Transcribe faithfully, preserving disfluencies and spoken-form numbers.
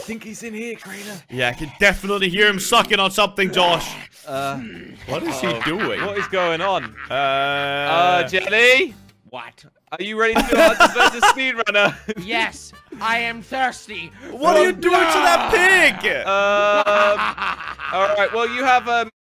think he's in here, Crainer. Yeah, I can definitely hear him sucking on something, Josh. Uh, What is uh-oh. he doing? What is going on? Uh, Uh, Jelly? What? Are you ready to do Hunters versus Speedrunner? Yes, I am thirsty. what are you doing to that pig? Um, all right, well, you have um,